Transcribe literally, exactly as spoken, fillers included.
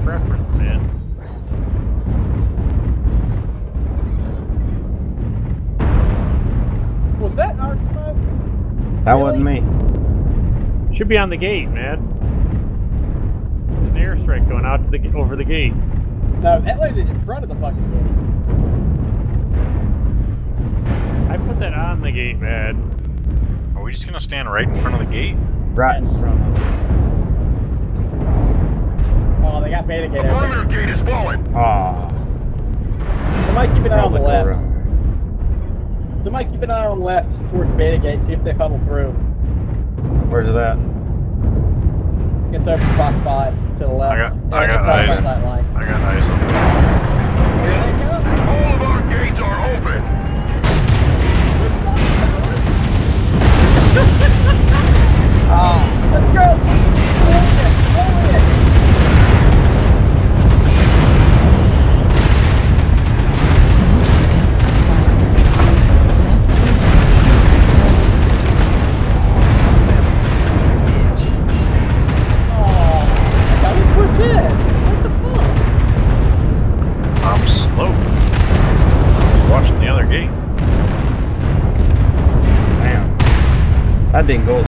preference, man. Was that our smoke? That Really? wasn't me. Should be on the gate, man. There's an airstrike going out to the over the gate. No, that landed in front of the fucking gate. I put that on the gate, man. Are we just gonna stand right in front of the gate? Right Yes. in front of me. Oh, they got beta gate The open. perimeter gate is falling. Aw. They might keep an eye on the left. They might keep an eye on the left towards beta gate, see if they funnel through. Where's it at? It's over Fox five to the left. I got- Yeah, I got it's on eyes. that line. I got eyes on them. Here they come. All of our gates are open. What's up, fellas? Oh. Let's go! Hold it! Hold it! How did we push in? What the fuck? I'm slow. Watching the other gate. Damn. That didn't go